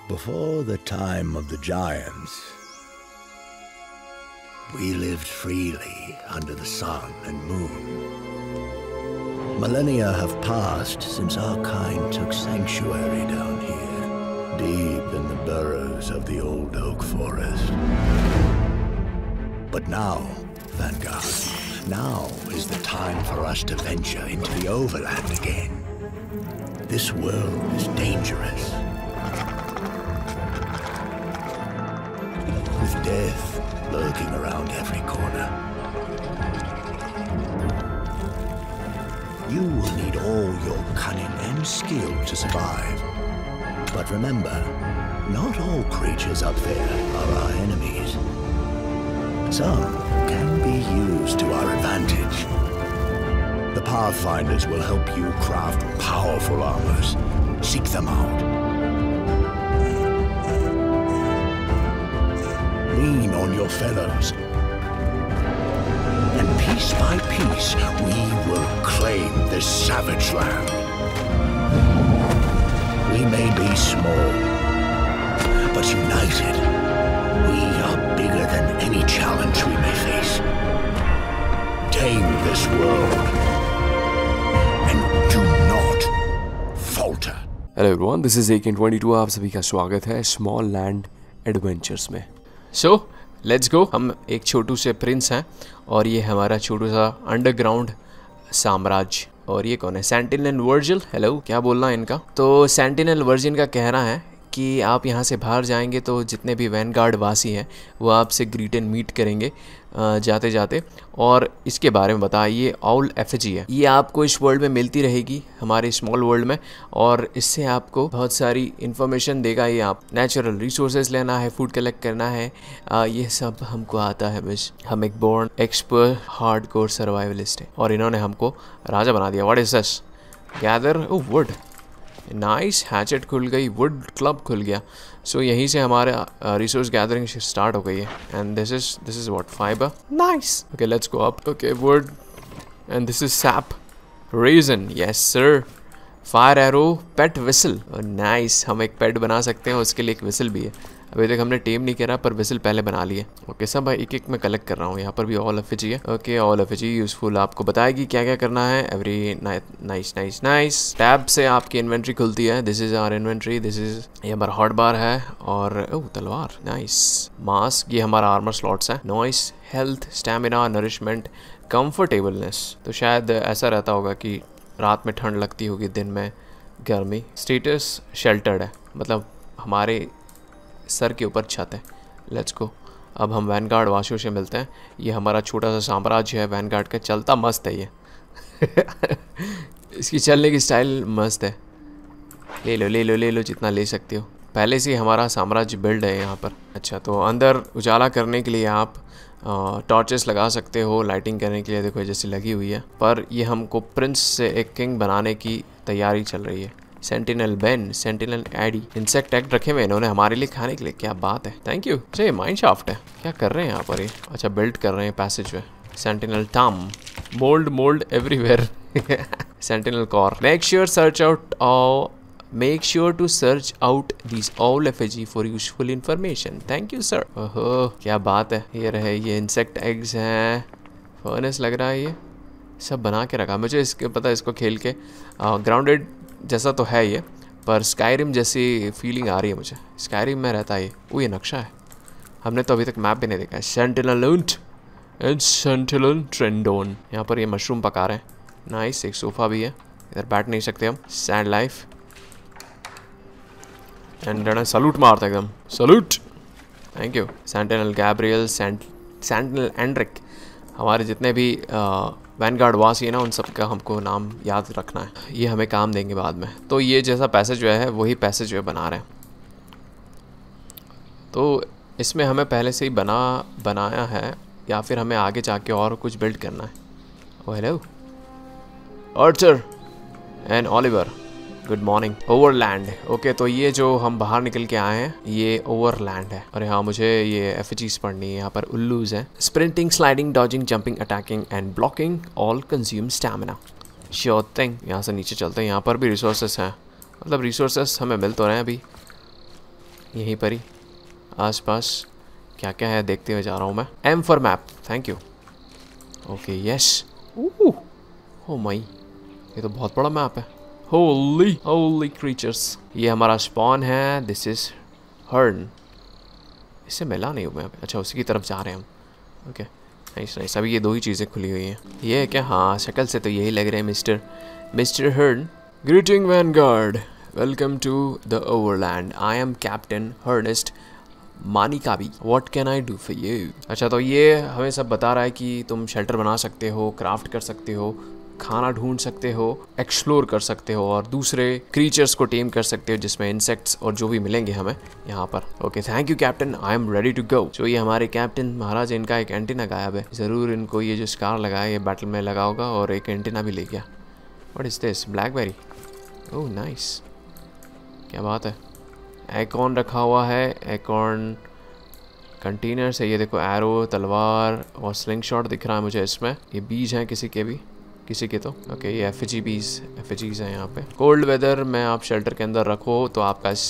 Before the time of the giants, we lived freely under the sun and moon. Millennia have passed since our kind took sanctuary down here, deep in the burrows of the old oak forest. But now, Vanguard, now is the time for us to venture into the overland again. This world is dangerous, with death lurking around every corner. You will need all your cunning and skill to survive. But remember, not all creatures up there are our enemies. Some can be used to our advantage. The Pathfinders will help you craft powerful armors. Seek them out. Lean on your fellows. And piece by piece, we will claim this savage land. We may be small, but united, we are bigger than any challenge we may face. Tame this world, and do not falter. Hello everyone, this is AK22। आप सभी का स्वागत है small land adventures में। So let's go. हम एक छोटू से Prince हैं और ये हमारा छोटू सा अंडरग्राउंड साम्राज्य। और ये कौन है? Sentinel Virgil. हेलो, क्या बोलना है इनका? तो सेंटिनल वर्जिन का कहना है कि आप यहाँ से बाहर जाएंगे तो जितने भी वैनगार्ड वासी हैं वो आपसे ग्रीट एंड मीट करेंगे जाते जाते। और इसके बारे में बताइए, ऑल एफजी है, ये आपको इस वर्ल्ड में मिलती रहेगी, हमारे स्मॉल वर्ल्ड में। और इससे आपको बहुत सारी इन्फॉर्मेशन देगा। ये आप नेचुरल रिसोर्सेज लेना है, फूड कलेक्ट करना है, ये सब हमको आता है। बस हम एक बोर्न एक्सपर्ट हार्डकोर सर्वाइवलिस्ट है और इन्होंने हमको राजा बना दिया। What is this? Gather wood. Nice, hatchet खुल गई, वुड क्लब खुल गया। सो यहीं से हमारा रिसोर्स गैदरिंग स्टार्ट हो गई है। And this is what? Fibre. Nice. Okay, let's go up. Okay, wood and this is sap, resin, yes sir. Fire arrow, pet whistle. Nice, हम एक पेट बना सकते हैं, उसके लिए एक विसल भी है। अभी तक हमने टेम नहीं करा पर विसल पहले बना लिए। ओके, सब एक एक में कलेक्ट कर रहा हूँ। यहाँ पर भी ऑल एफजी है। ओके, ऑल एफजी यूजफुल, आपको बताएगी क्या क्या करना है। Every nice nice nice. Tab से आपकी इन्वेंट्री खुलती है। This is our inventory. This is, ये हमारा हॉट बार है। और ओह, तलवार, नाइस। मास्क, ये हमारा आर्मर स्लॉट्स है। Noise. Health, stamina, nourishment, comfortableness. तो शायद ऐसा रहता होगा कि रात में ठंड लगती होगी, दिन में गर्मी। स्टेटस, शेल्टर्ड है, मतलब हमारे सर के ऊपर छत है। Let's go. अब हम वैनगार्ड वासियों से मिलते हैं। ये हमारा छोटा सा साम्राज्य है वैनगार्ड का। चलता मस्त है ये इसकी चलने की स्टाइल मस्त है। ले लो ले लो ले लो, जितना ले सकते हो। पहले से हमारा साम्राज्य बिल्ड है यहाँ पर। अच्छा, तो अंदर उजाला करने के लिए आप टॉर्चेस लगा सकते हो, लाइटिंग करने के लिए। देखो जैसी लगी हुई है। पर ये हमको प्रिंस से एक किंग बनाने की तैयारी चल रही है। Sentinel Ben, sentinel Eddie, insect egg रखे हुए इन्होंने हमारे लिए खाने के लिए। क्या बात है, थैंक यू। अच्छा, ये माइन शाफ्ट है। क्या कर रहे हैं यहाँ पर ये? अच्छा, बिल्ड कर रहे हैं passageway. Sentinel Tom, mould everywhere sentinel core. Make sure to search out this ऑल एफजी for useful information. Thank you sir. ओहो, क्या बात है। ये रहे, ये इंसेक्ट एग्स हैं। फर्नेस लग रहा है। ये सब बना के रखा। मुझे इसके पता है, इसको खेल के ग्राउंडेड जैसा तो है ये, पर स्काईरिम जैसी फीलिंग आ रही है मुझे। स्काईरिम में रहता है ये। वो ये नक्शा है, हमने तो अभी तक मैप भी नहीं देखा है। Sentinel and sentinel Trendon. यहाँ पर ये मशरूम पका रहे हैं। नाइस, एक सोफा भी है, इधर बैठ नहीं सकते हम। Sad life. एंड सलूट मारता एकदम, salute, thank you. Sentinel Gabriel, sentinel Andric. हमारे जितने भी वैनगार्ड वासी है ना, उन सब का हमको नाम याद रखना है। ये हमें काम देंगे बाद में। तो ये जैसा पैसेज जो है वही पैसेज जो बना रहे हैं। तो इसमें हमें पहले से ही बनाया है या फिर हमें आगे जाके और कुछ बिल्ड करना है। Oh hello Arthur and Oliver, good morning. Overland. Okay, तो ये जो हम बाहर निकल के आए हैं ये ओवरलैंड है। और यहाँ मुझे ये एफजीज पढ़नी है। यहाँ पर उल्लूज हैं। Sprinting, sliding, dodging, jumping, attacking and blocking all consume stamina. Sure thing. यहाँ से नीचे चलते हैं। यहाँ पर भी रिसोर्सेस हैं, मतलब रिसोर्सेस हमें मिल तो रहे हैं अभी। यहीं पर ही आसपास क्या क्या है देखते हुए जा रहा हूँ मैं। M for map, thank you. Okay yes, oh my, ये तो बहुत बड़ा मैप है। होली क्रीचर्स, ये हमारा स्पॉन है। दिस इज हर्न, इससे मिला नहीं हूँ मैं। अच्छा, उसी की तरफ जा रहे हैं हम। Okay nice nice. अभी ये दो ही चीज़ें खुली हुई हैं। ये है क्या? हाँ, शक्ल से तो यही लग रहे हैं mister Hern. Greeting Vanguard, welcome to the Overland. I am captain Hernest Manikabi, what can I do for you. अच्छा, तो ये हमें सब बता रहा है कि तुम शेल्टर बना सकते हो, क्राफ्ट कर सकते हो, खाना ढूंढ सकते हो, एक्सप्लोर कर सकते हो और दूसरे क्रीचर्स को टेम कर सकते हो, जिसमें इंसेक्ट्स और जो भी मिलेंगे हमें यहाँ पर। Okay thank you captain, I am ready to go. जो ये हमारे कैप्टन महाराज, इनका एक एंटीना गायब है। ज़रूर इनको ये जो स्कार लगा है ये बैटल में लगा होगा, और एक एंटीना भी ले गया। What is this? Blackberry, oh nice, क्या बात है। एकॉर्न रखा हुआ है, एकॉर्न कंटेनर से। ये देखो, एरो, तलवार और स्लिंग शॉट दिख रहा है मुझे इसमें। ये बीज हैं किसी के भी, किसी के तो। ओके, ये एफजीज हैं यहाँ पे। कोल्ड वेदर में आप शेल्टर के अंदर रखो तो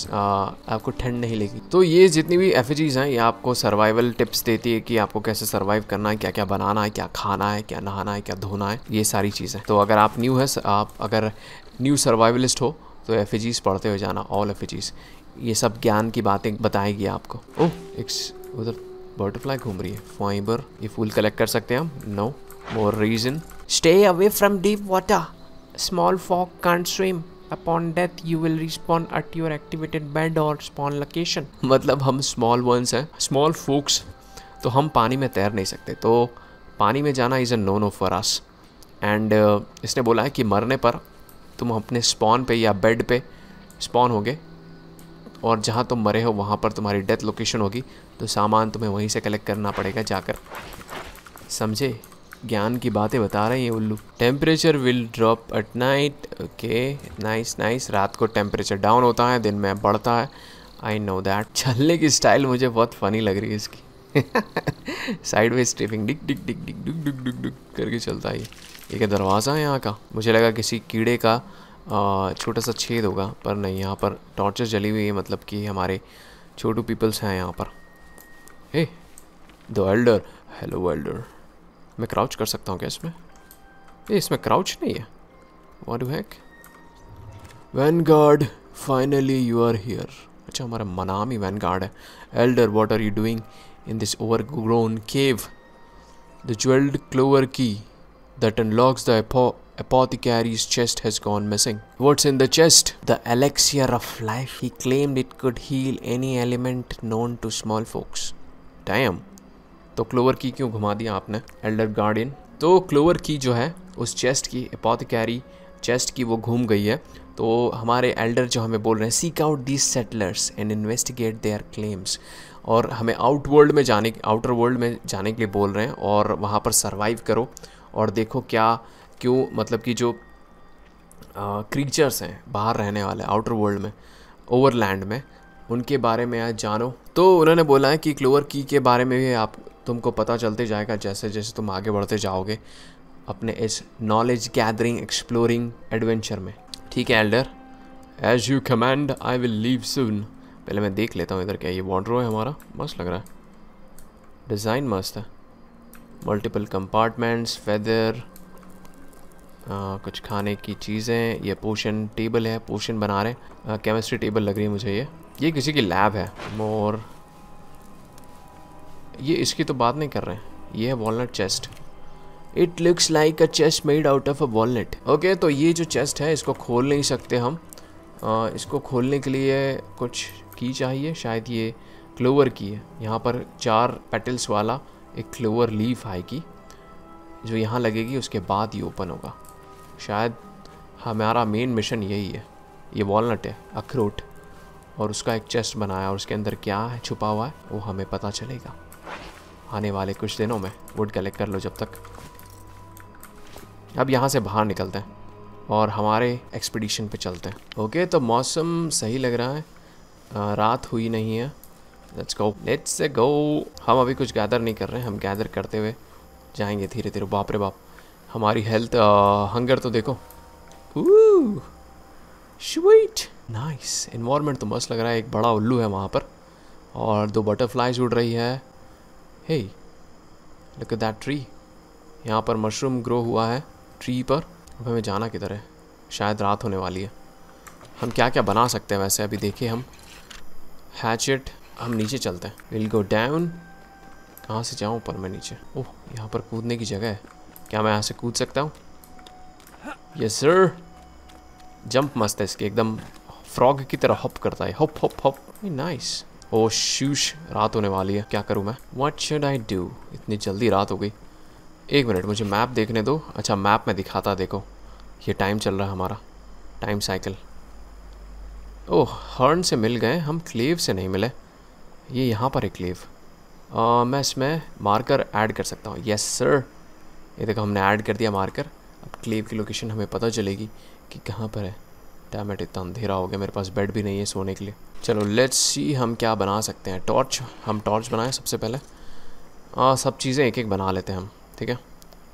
आपको ठंड नहीं लगी। तो ये जितनी भी एफजीज हैं ये आपको सर्वाइवल टिप्स देती है कि आपको कैसे सर्वाइव करना है, क्या क्या बनाना है, क्या खाना है, क्या नहाना है, क्या धोना है, ये सारी चीज़ें। तो अगर आप अगर न्यू सर्वाइवलिस्ट हो तो एफजीज पढ़ते हुए जाना, ऑल एफजीज। ये सब ज्ञान की बातें बताएगी आपको। ओह, एक उधर बटरफ्लाई घूम रही है। फाइबर, ये फूल कलेक्ट कर सकते हैं हम। No more reason. Stay away from deep water. Small folk can't swim. Upon death, you will respawn at your activated bed or spawn location. मतलब हम small ones हैं, small folks, तो हम पानी में तैर नहीं सकते, तो पानी में जाना is a no-no for us. And इसने बोला है कि मरने पर तुम अपने spawn पे या bed पे spawn होगे, और जहाँ तुम मरे हो वहाँ पर तुम्हारी डेथ लोकेशन होगी, तो सामान तुम्हें वहीं से कलेक्ट करना पड़ेगा जाकर। समझे? ज्ञान की बातें बता रहे हैं ये उल्लू। Temperature will drop at night. Okay nice nice. रात को टेम्परेचर डाउन होता है, दिन में बढ़ता है। I know that. चलने की स्टाइल मुझे बहुत फनी लग रही है इसकी। साइड में स्टेपिंग, डिक डिक डिक डिक डिक डिक डिक डिक करके चलता है ये क्या दरवाज़ा है यहाँ का? मुझे लगा किसी कीड़े का छोटा सा छेद होगा, पर नहीं, यहाँ पर टॉर्चेस जली हुई है, मतलब कि हमारे छोटू पीपल्स हैं यहाँ पर। Hey the elder, hello elder. मैं क्राउच कर सकता हूँ क्या इसमें? ये इसमें क्राउच नहीं है। What the heck? Vanguard, finally you are here. अच्छा, हमारा नाम ही वैनगार्ड है। Elder, what are you doing in this overgrown cave? The jewelled clover की that unlocks the apothecary's chest has gone missing. What's in the chest? The elixir of life. He claimed it could heal any ailment known to small folks. Damn. तो clover की क्यों घुमा दिया आपने, Elder guardian? तो clover की जो है उस चेस्ट की, एपोथेकेरी चेस्ट की, वो घूम गई है। तो हमारे एल्डर जो हमें बोल रहे हैं, seek out these settlers and investigate their claims, और हमें आउटर वर्ल्ड में जाने के लिए बोल रहे हैं, और वहाँ पर सर्वाइव करो और देखो क्यों मतलब कि जो क्रीचर्स हैं बाहर रहने वाले आउटर वर्ल्ड में, ओवरलैंड में, उनके बारे में आज जानो। तो उन्होंने बोला है कि क्लोवर की के बारे में भी तुमको पता चलते जाएगा जैसे जैसे तुम आगे बढ़ते जाओगे अपने इस नॉलेज गैदरिंग एक्सप्लोरिंग एडवेंचर में। ठीक है elder, as you command, I will leave soon. पहले मैं देख लेता हूँ इधर क्या ये वार्डरोब है हमारा, मस्त लग रहा है, डिज़ाइन मस्त है। मल्टीपल कंपार्टमेंट्स, फेदर, कुछ खाने की चीज़ें, ये पोशन टेबल है, पोशन बना रहे हैं, केमिस्ट्री टेबल लग रही है मुझे ये किसी की लैब है। मोर, ये इसकी तो बात नहीं कर रहे हैं, ये है walnut chest. It looks like a chest made out of a walnut. Okay, तो ये जो चेस्ट है इसको खोल नहीं सकते हम, इसको खोलने के लिए कुछ की चाहिए, शायद ये क्लोवर की है। यहाँ पर 4 पेटल्स वाला एक क्लोवर लीफ आएगी जो यहाँ लगेगी, उसके बाद ये ओपन होगा। शायद हमारा मेन मिशन यही है। ये वॉलनट है, अखरोट, और उसका एक चेस्ट बनाया, और उसके अंदर क्या है छुपा हुआ है वो हमें पता चलेगा आने वाले कुछ दिनों में। वुड कलेक्ट कर लो जब तक। अब यहाँ से बाहर निकलते हैं और हमारे एक्सपीडिशन पे चलते हैं। ओके, तो मौसम सही लग रहा है, रात हुई नहीं है। Let's go. हम अभी कुछ गैदर नहीं कर रहे हैं, हम गैदर करते हुए जाएंगे धीरे धीरे। बाप रे बाप, हमारी हेल्थ हंगर तो देखो, स्वीट। नाइस, इन्वायरमेंट तो मस्त लग रहा है। एक बड़ा उल्लू है वहाँ पर और 2 बटरफ्लाइज उड़ रही है। Hey look at that tree. यहाँ पर मशरूम ग्रो हुआ है ट्री पर। अब हमें जाना किधर है? शायद रात होने वाली है। हम क्या क्या बना सकते हैं वैसे? अभी देखिए हम हैचेट, हम नीचे चलते हैं। Will go down. कहाँ से जाऊँ? ऊपर मैं नीचे। ओह यहाँ पर कूदने की जगह है। क्या मैं यहाँ से कूद सकता हूँ? Yes sir. जंप मस्त है इसके, एकदम फ्रॉग की तरह हॉप करता है। Hop hop hop. Nice. Oh शूश, रात होने वाली है। क्या करूँ मैं? What should I do? इतनी जल्दी रात हो गई। 1 मिनट मुझे मैप देखने दो। अच्छा मैप में दिखाता, देखो ये टाइम चल रहा है हमारा, टाइम साइकिल। ओह हर्न से मिल गए हम, क्लेव से नहीं मिले। ये यहाँ पर है क्लेव। मैं इसमें मार्कर ऐड कर सकता हूँ। Yes sir. ये देखो हमने ऐड कर दिया मार्कर। अब क्लेव की लोकेशन हमें पता चलेगी कि कहाँ पर है। डैम इट, इतना अंधेरा हो गया, मेरे पास बेड भी नहीं है सोने के लिए। चलो लेट्स सी हम क्या बना सकते हैं। टॉर्च, हम टॉर्च बनाएं सबसे पहले। सब चीज़ें एक एक बना लेते हैं हम, ठीक है।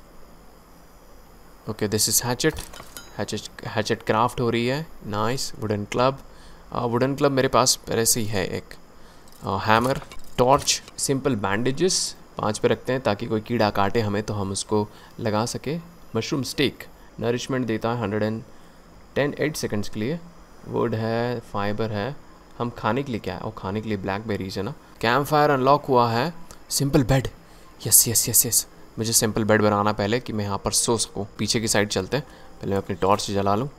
Okay this is hatchet. Hatchet craft हो रही है। Nice. Wooden club, wooden club मेरे पास पहले से ही है एक। हैमर, टॉर्च, सिंपल बैंडेजेस 5 पे रखते हैं ताकि कोई कीड़ा काटे हमें तो हम उसको लगा सके। मशरूम स्टेक नरिशमेंट देता है 108 सेकंड्स के लिए। वुड है, फाइबर है। हम खाने के लिए क्या है? और खाने के लिए ब्लैकबेरीज है ना। कैंप फायर अनलॉक हुआ है। Simple bed, yes yes yes yes. मुझे सिंपल बेड बनाना पहले कि मैं यहाँ पर सो सकूँ। पीछे की साइड चलते हैं, पहले मैं अपनी टॉर्च जला लूँ।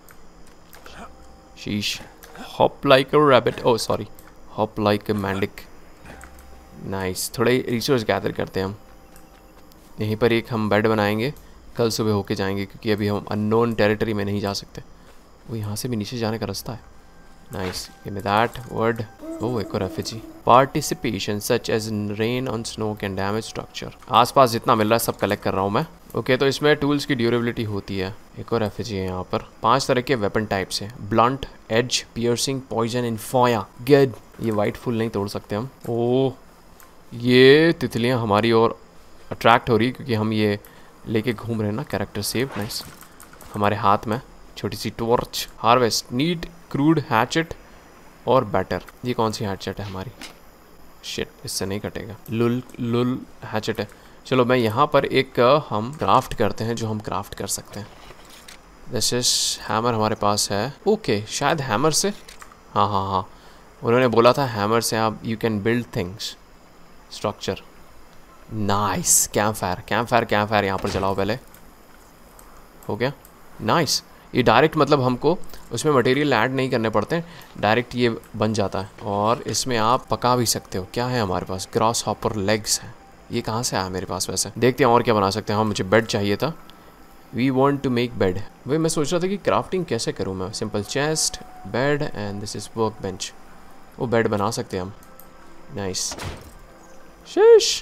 शीश। Hop like a rabbit, oh sorry, hop like a मैंडिक। नाइस। थोड़े रिसोर्स गैदर करते हैं हम। यहीं पर एक हम बेड बनाएंगे, कल सुबह होके जाएंगे क्योंकि अभी हम अननोन टेरिटरी में नहीं जा सकते। वो यहाँ से भी नीचे जाने का रास्ता है। Nice, give me that word. Oh एक और refugee. Participation such as rain on snow can damage structure. आसपास जितना मिल रहा है सब कलेक्ट कर रहा हूँ मैं। ओके तो इसमें टूल्स की ड्यूरेबिलिटी होती है। एक और रेफ्यूजी है यहाँ पर। 5 तरह के वेपन टाइप्स हैं। Blunt, edge, piercing, poison and fire. Good. ये वाइट फूल नहीं तोड़ सकते हम। ओह ये तितलियाँ हमारी ओर अट्रैक्ट हो रही है क्योंकि हम ये लेके घूम रहे हैं ना। Character save. नाइस। हमारे हाथ में छोटी सी torch. Harvest, need, crude, hatchet और बैटर। ये कौन सी हैचेट है हमारी? शिट, इससे नहीं कटेगा। लुल हैचेट है। चलो मैं यहाँ पर एक हम क्राफ्ट करते हैं जो हम क्राफ्ट कर सकते हैं। दिस इज हैमर हमारे पास है। ओके शायद हैमर से, हाँ उन्होंने बोला था हैमर से आप you can build things, structure. Nice. Campfire यहाँ पर जलाओ पहले। हो गया। नाइस। ये डायरेक्ट मतलब हमको उसमें मटेरियल ऐड नहीं करने पड़ते, डायरेक्ट ये बन जाता है और इसमें आप पका भी सकते हो। क्या है हमारे पास? ग्रास हॉपर लेग्स है। ये कहाँ से आया मेरे पास? वैसे देखते हैं और क्या बना सकते हैं। हाँ मुझे बेड चाहिए था। We want to make bed. वही मैं सोच रहा था कि क्राफ्टिंग कैसे करूँ मैं। Simple chest, bed and this is workbench. वो बेड बना सकते हैं हम। नाइस। शीश।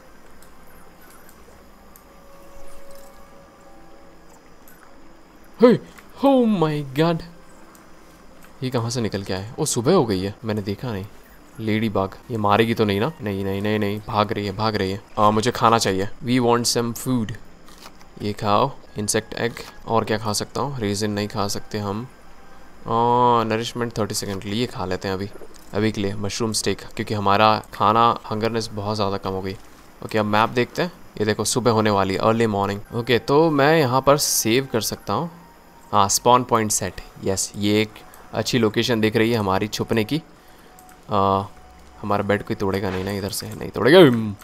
ओह माय गॉड, ये कहाँ से निकल के आए? वो सुबह हो गई है, मैंने देखा नहीं। लेडी बाग, ये मारेगी तो नहीं ना? नहीं, भाग रही है। मुझे खाना चाहिए। We want some food. ये खाओ, इंसेक्ट एग। और क्या खा सकता हूँ? रेजिन नहीं खा सकते हम। नरिशमेंट 30 सेकंड के लिए ये खा लेते हैं अभी के लिए। मशरूम स्टेक, क्योंकि हमारा खाना हंगरनेस बहुत ज़्यादा कम हो गई। ओके अब मैप देखते हैं। ये देखो सुबह होने वाली है, अर्ली मॉर्निंग। ओके तो मैं यहाँ पर सेव कर सकता हूँ। हाँ स्पॉन पॉइंट सेट। यस ये एक अच्छी लोकेशन दिख रही है हमारी छुपने की। हमारा बेड कोई तोड़ेगा नहीं ना? इधर से नहीं तोड़ेगा।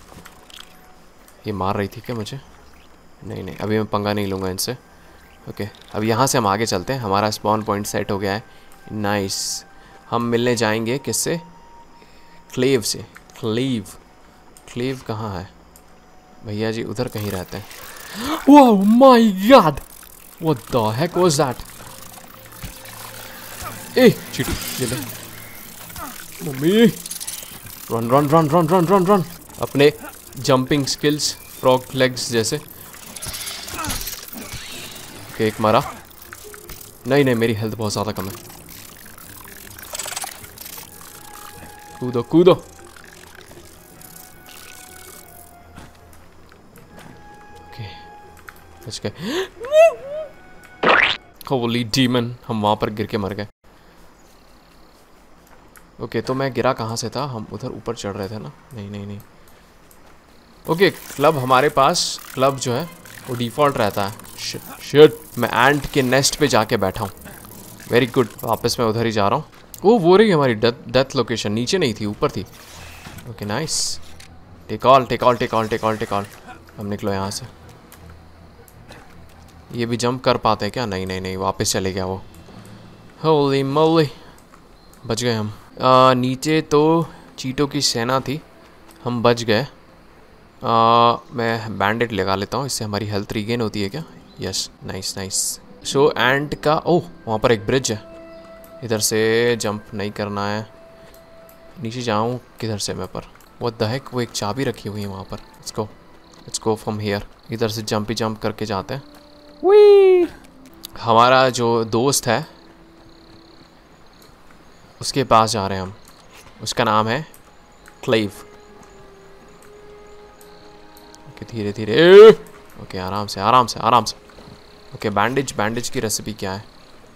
ये मार रही थी क्या मुझे? नहीं अभी मैं पंगा नहीं लूँगा इनसे। ओके अब यहाँ से हम आगे चलते हैं। हमारा स्पॉन पॉइंट सेट हो गया है। नाइस। हम मिलने जाएंगे किससे? क्लेव से। क्लेव कहाँ है भैया जी? उधर कहीं रहते हैं। Oh my god, What the heck was that? ए चीटी, ये ले मम्मी। रन। अपने जंपिंग स्किल्स फ्रॉग लेग्स जैसे। ओके एक मारा। नहीं मेरी हेल्थ बहुत ज़्यादा कम है। कूदो। ओके बच गए। होली डीमन, हम वहाँ पर गिर के मर गए। ओके तो मैं गिरा कहाँ से था? हम उधर ऊपर चढ़ रहे थे ना? नहीं नहीं नहीं। ओके क्लब हमारे पास, क्लब जो है वो डिफ़ॉल्ट रहता है। शिट मैं एंट के नेस्ट पे जाके बैठा हूँ। वेरी गुड, वापस मैं उधर ही जा रहा हूँ। ओ वो रही हमारी डेथ लोकेशन, नीचे नहीं थी ऊपर थी। Okay nice, take all take all take all take all take all. हम निकलो यहाँ से। ये भी जंप कर पाते हैं क्या? नहीं नहीं नहीं, वापस चले गया वो। होली मोली, बच गए हम। नीचे तो चीटों की सेना थी, हम बच गए। मैं बैंडेड लगा लेता हूँ, इससे हमारी हेल्थ रीगेन होती है क्या? Yes nice nice. So end का, ओह वहाँ पर एक ब्रिज है, इधर से जंप नहीं करना है। नीचे जाऊँ किधर से मैं? पर व्हाट द हेक, वो एक चाबी रखी हुई है वहाँ पर। Let's go from here. इधर से जंप ही जंप करके जाते हैं। वी हमारा जो दोस्त है उसके पास जा रहे हैं हम, उसका नाम है क्लेव। ओके धीरे धीरे, ओके आराम से आराम से आराम से। ओके बैंडेज, बैंडेज की रेसिपी क्या है?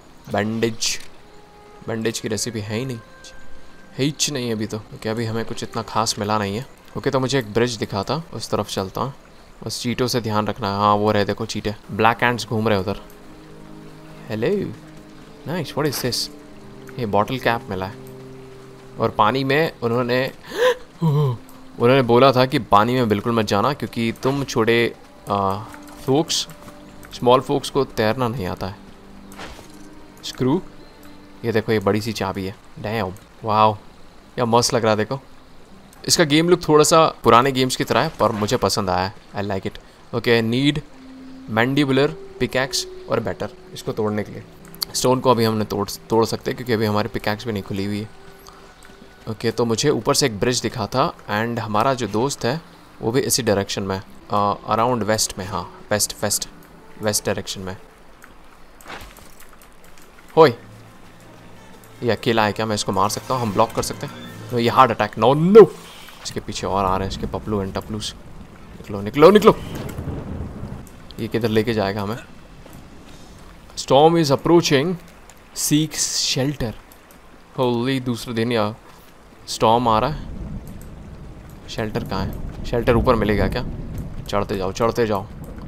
बैंडेज की रेसिपी है ही नहीं, हिच नहीं है अभी तो। ओके अभी हमें कुछ इतना खास मिला नहीं है। ओके तो मुझे एक ब्रिज दिखा था, उस तरफ चलता हूँ। बस चीटों से ध्यान रखना है। हाँ वो रहे, देखो चीटे, ब्लैक एंड्स घूम रहे उधर। Hello nice, what is this? ये बॉटल कैप मिला है। और पानी में उन्होंने बोला था कि पानी में बिल्कुल मत जाना, क्योंकि तुम छोटे फोक्स, स्मॉल फोक्स को तैरना नहीं आता है। स्क्रू, ये देखो ये बड़ी सी चाबी है। डैम, वाओ या मस्त लग रहा है। देखो इसका गेम लुक थोड़ा सा पुराने गेम्स की तरह है, पर मुझे पसंद आया है। I like it. Okay need mandibular pickaxe और बैटर, इसको तोड़ने के लिए स्टोन को अभी हमने तोड़ सकते हैं, क्योंकि अभी हमारी पिकैक्स भी नहीं खुली हुई है। ओके तो मुझे ऊपर से एक ब्रिज दिखा था, एंड हमारा जो दोस्त है वो भी इसी डायरेक्शन में, अराउंड वेस्ट में। हाँ वेस्ट डायरेक्शन में। होय ये अकेला है क्या? मैं इसको मार सकता हूँ, हम ब्लॉक कर सकते हैं। तो ये हार्ट अटैक, नो नो। इसके पीछे और आ रहे हैं इसके पपलू एंड टपलूस। निकलो निकलो निकलो। ये किधर लेके जाएगा हमें? Storm is approaching, seek shelter. Holy दूसरे दिन या स्टॉर्म आ रहा है। शेल्टर कहाँ है? शेल्टर ऊपर मिलेगा क्या? चढ़ते जाओ चढ़ते जाओ,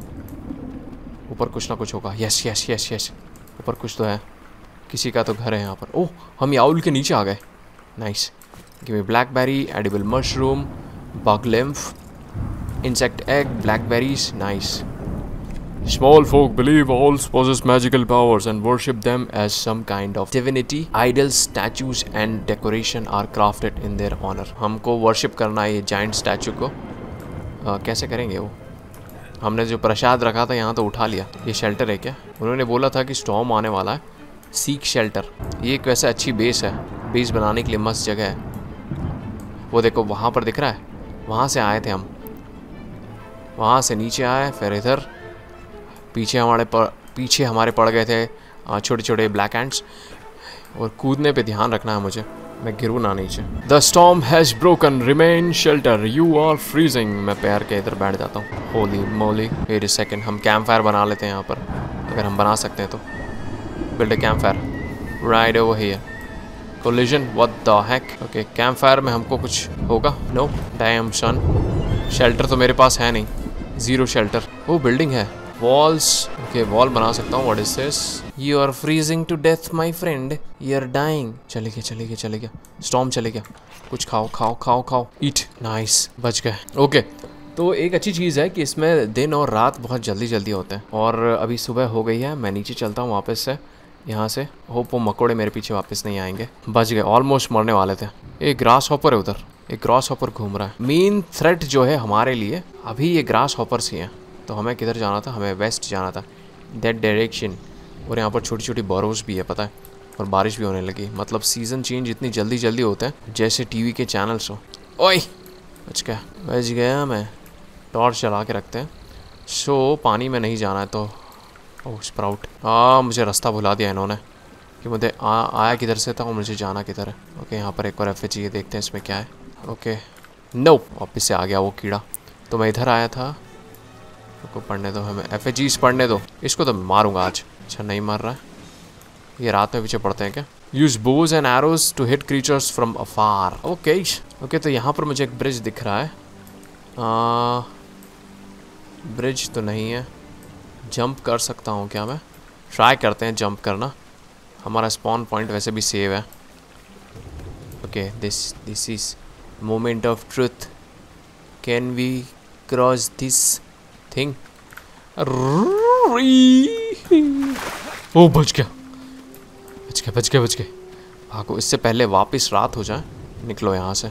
ऊपर कुछ ना कुछ होगा। यस यस यस यस, ऊपर कुछ तो है, किसी का तो घर है यहाँ पर। ओह हम याउल के नीचे आ गए। Nice, give me blackberry, edible mushroom, bug lymph, insect egg, blackberries. Nice. Small folk believe owls possess magical powers and worship them as some kind of divinity. Idols, statues and decoration are crafted in their honor. हमको worship करना है ये giant statue को। कैसे करेंगे वो? हमने जो प्रसाद रखा था यहाँ तो उठा लिया। ये शेल्टर है क्या? उन्होंने बोला था कि स्टॉर्म आने वाला है, सीक शेल्टर। ये एक वैसे अच्छी बेस है, बेस बनाने के लिए मस्त जगह है। वो देखो वहाँ पर दिख रहा है, वहाँ से आए थे हम, वहाँ से नीचे आए, फिर इधर पीछे हमारे पड़ गए थे छोटे छोटे ब्लैक एंड्स। और कूदने पे ध्यान रखना है मुझे, मैं गिरूँ ना नीचे। The storm has broken, remain shelter, you are freezing. मैं पैर के इधर बैठ जाता हूँ। Holy molly, wait a second, हम कैंप फायर बना लेते हैं यहाँ पर, अगर हम बना सकते हैं तो। Build a campfire right over here. Collision, what the heck. Okay campfire में हमको कुछ होगा? नो डैम सन। शेल्टर तो मेरे पास है नहीं, ज़ीरो शेल्टर। वो बिल्डिंग है, वॉल्स। ओके वॉल बना सकता हूँ। What is this? You are freezing to death my friend, you are dying. चले गया स्टॉर्म चले गया। कुछ खाओ खाओ खाओ खाओ, ईट। नाइस, बच गए। ओके तो एक अच्छी चीज़ है कि इसमें दिन और रात बहुत जल्दी जल्दी होते हैं। और अभी सुबह हो गई है, मैं नीचे चलता हूँ वापस से यहाँ से। होप वो मकोड़े मेरे पीछे वापस नहीं आएंगे। बच गए, ऑलमोस्ट मरने वाले थे। एक ग्रास हॉपर है उधर, एक ग्रास हॉपर घूम रहा है। मेन थ्रेट जो है हमारे लिए अभी ये ग्रास हॉपर्स ही हैं। तो हमें किधर जाना था? हमें वेस्ट जाना था, दैट डायरेक्शन। और यहाँ पर छोटी छोटी बोरोज भी है पता है, और बारिश भी होने लगी। मतलब सीज़न चेंज इतनी जल्दी जल्दी होता है जैसे टीवी के चैनल्स हो। ओए बच गया मैं। टॉर्च चला के रखते हैं। सो पानी में नहीं जाना है तो। ओह स्प्राउट, मुझे रास्ता भुला दिया इन्होंने कि मुझे आया किधर से था और मुझे जाना किधर है। ओके यहाँ पर एक और एफएजी देखते हैं इसमें क्या है। ओके नो, वापस से आ गया वो कीड़ा। तो मैं इधर आया था, को पढ़ने दो हमें, एफएजीज पढ़ने दो। इसको तो मारूंगा आज। अच्छा नहीं मार रहा है, ये रात में पीछे पड़ते हैं क्या? Use bows and arrows to hit creatures from afar. Okay okay, तो यहाँ पर मुझे एक ब्रिज दिख रहा है। ब्रिज तो नहीं है। जंप कर सकता हूँ क्या मैं? ट्राई करते हैं जंप करना। हमारा स्पॉन पॉइंट वैसे भी सेव है। Okay, this is moment of truth. Can we cross this thing? Oh, बच गया बच गया बच गया बच गया। भागो, इससे पहले वापस रात हो जाए। निकलो यहाँ से।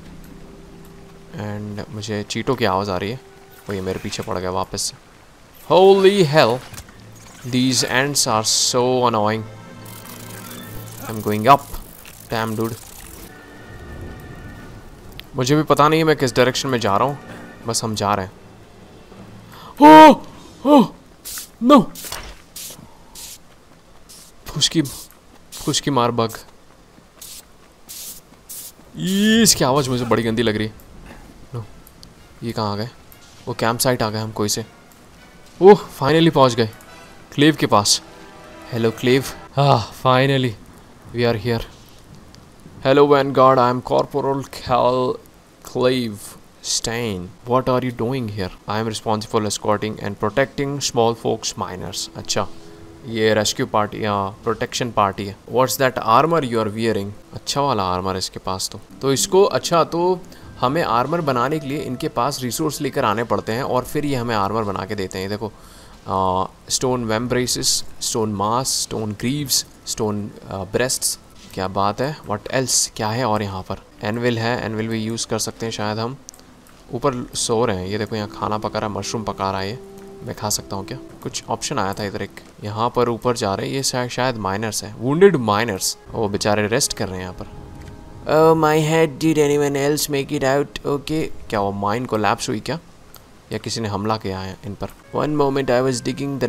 एंड मुझे चीटों की आवाज़ आ रही है। वो ये मेरे पीछे पड़ गया वापस से। Holy hell, these ants are so annoying. I am going up. Damn dude, मुझे भी पता नहीं है मैं किस डायरेक्शन में जा रहा हूँ, बस हम जा रहे हैं। ओह नो, फुसकी मार बग। इसकी आवाज़ मुझे बड़ी गंदी लग रही है। नो, ये कहाँ आ गए? वो कैंप साइट आ गए हम कोई से। ओह, फाइनली पहुँच गए क्लेव के पास। Hello Clave. Finally we are here. Hello Vanguard, I am Corporal Clive Stein. What are you doing here? I am responsible for escorting and protecting small folks miners. अच्छा, ये रेस्क्यू पार्टी या protection party है। What's that armor you are wearing? अच्छा वाला armour है इसके पास तो इसको अच्छा, तो हमें आर्मर बनाने के लिए इनके पास रिसोर्स लेकर आने पड़ते हैं और फिर ये हमें आर्मर बना के देते हैं। देखो, stone vambraces, stone mass, stone greaves, stone breasts. क्या बात है। व्हाट एल्स क्या है? और यहाँ पर एनविल है। एनविल भी यूज़ कर सकते हैं शायद हम। ऊपर सो रहे हैं। ये देखो, यहाँ खाना पका रहा है, मशरूम पका रहा है। ये मैं खा सकता हूँ क्या? कुछ ऑप्शन आया था इधर एक। यहाँ पर ऊपर जा रहे हैं। ये शायद माइनर्स है, वुंडेड माइनर्स। वो बेचारे रेस्ट कर रहे हैं यहाँ पर। My head, did anyone else make it out? Okay, क्या वो माइन को लैप्स हुई क्या, या किसी ने हमला किया है इन पर? One moment, I was digging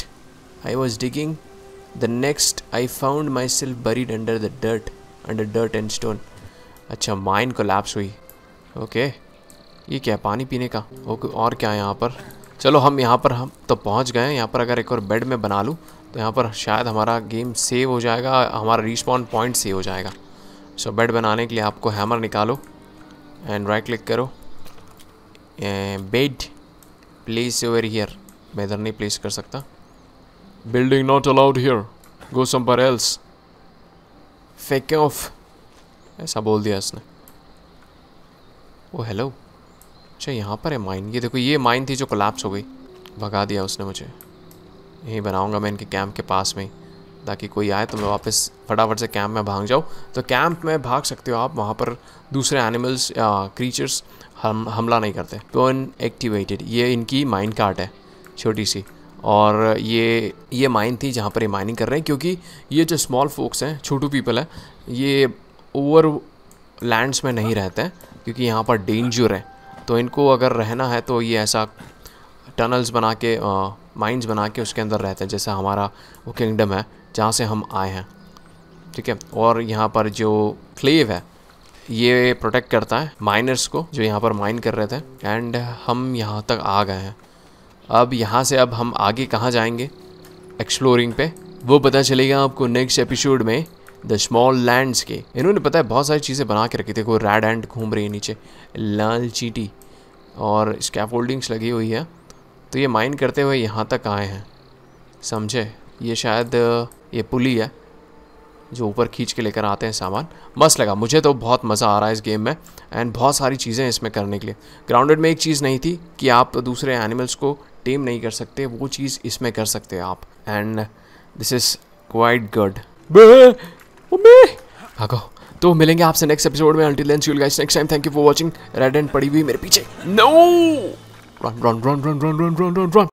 the next I found myself buried under dirt and stone. अच्छा, माइन कोलैप्स हुई। ओके, ये क्या है? पानी पीने का। ओके, और क्या है यहाँ पर? चलो हम यहाँ पर हम तो पहुँच गए हैं। यहाँ पर अगर एक और बेड में बना लूँ तो यहाँ पर शायद हमारा गेम सेव हो जाएगा, हमारा रिस्पॉन पॉइंट सेव हो जाएगा। सो बेड बनाने के लिए आपको हैमर निकालो एंड राइट क्लिक करो। Bed place over here. मैं इधर नहीं प्लेस कर सकता। Building not allowed here. Go somewhere else. Fake off. ऐसा बोल दिया इसने। Oh hello. अच्छा, यहाँ पर है माइन। ये देखो, ये माइन थी जो कोलैप्स हो गई। भगा दिया उसने मुझे। यहीं बनाऊंगा मैं इनके कैंप के पास में ही, ताकि कोई आए तो मैं वापस फटाफट से कैंप में भाग जाऊँ। तो कैंप में भाग सकते हो आप, वहाँ पर दूसरे एनिमल्स या क्रीचर्स हमला नहीं करते। Turn activated. ये इनकी माइन कार्ट है छोटी सी, और ये माइन थी जहाँ पर ये माइनिंग कर रहे हैं। क्योंकि ये जो स्मॉल फोक्स हैं, छोटू पीपल है, ये ओवर लैंड्स में नहीं रहते हैं क्योंकि यहाँ पर डेंजर है। तो इनको अगर रहना है तो ये ऐसा टनल्स बना के, माइंस बना के उसके अंदर रहते हैं, जैसा हमारा वो किंगडम है जहाँ से हम आए हैं। ठीक है, और यहाँ पर जो क्लेव है ये प्रोटेक्ट करता है माइनर्स को जो यहाँ पर माइन कर रहे थे। एंड हम यहाँ तक आ गए हैं। अब यहाँ से अब हम आगे कहाँ जाएंगे एक्सप्लोरिंग पे, वो पता चलेगा आपको नेक्स्ट एपिसोड में द स्मॉल लैंड्स के। इन्होंने पता है बहुत सारी चीज़ें बना के रखी थी। कोई रेड एंड घूम रही है नीचे, लाल चींटी, और स्कैफोल्डिंग्स लगी हुई है। तो ये माइन करते हुए यहाँ तक आए हैं, समझे? ये शायद ये पुली है जो ऊपर खींच के लेकर आते हैं सामान। मस्त लगा मुझे तो, बहुत मज़ा आ रहा है इस गेम में। एंड बहुत सारी चीज़ें इसमें करने के लिए। ग्राउंडेड में एक चीज़ नहीं थी कि आप दूसरे एनिमल्स को टेम नहीं कर सकते, वो चीज़ इसमें कर सकते हैं आप। And this is quite good. भागो। तो मिलेंगे आपसे नेक्स्ट एपिसोड में। Until then see you guys next time. Thank you for watching. Red ant पड़ी हुई मेरे पीछे। No, run run run run run run run run.